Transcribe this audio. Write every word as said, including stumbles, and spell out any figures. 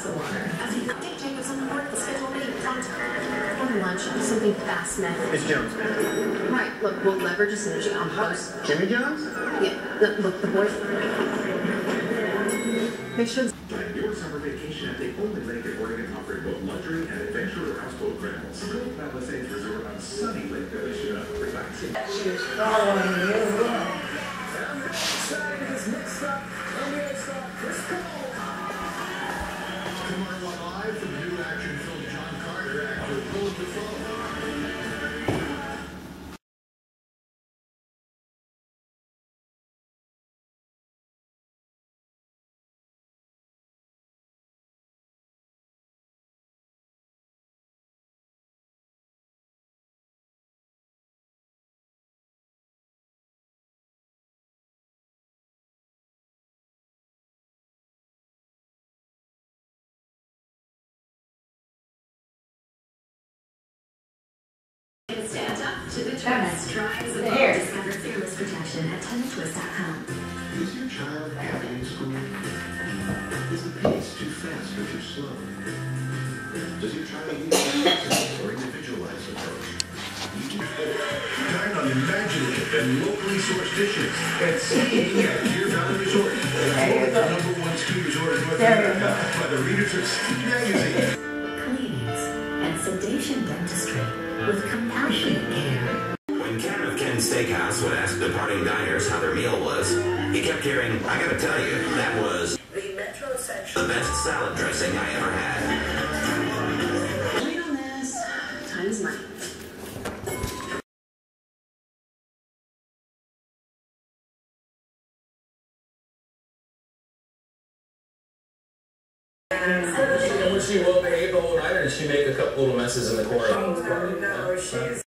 glass of water. As you update Jacobs on the board, the schedule may contact. Order lunch, something fast method. It's Jones. Right, look, we'll leverage a synergy on post. Jimmy Jones? Yeah, look, look the boys. Make sure. Plan your summer vacation at the only lake in Oregon offering both luxury and adventure houseboat rentals. Go Palisades Resort on sunny Lake Delicious, relaxing. She's following you. Tomorrow live from the new action film John Carter actor Willem Dafoe. Stand up to the twist. Try the hair. Discover fearless protection at ten twist dot com. Is your child happy in school? Is the pace too fast or too slow? Does your child need a or individualized approach? Dine on imaginative and locally sourced dishes at Skiing at Deer Valley Resort. Voted the number one ski resort in North America by the readers of Ski Magazine. Cleanings and sedation dentistry with compassionate care. When Ken of Ken's Steakhouse would ask departing diners how their meal was, he kept hearing, I gotta tell you, that was The metro section. the best salad dressing I ever had. Wait on this. Time is money. Was she well behaved the whole night, or did she make a couple little messes in the corner? Oh, no, she's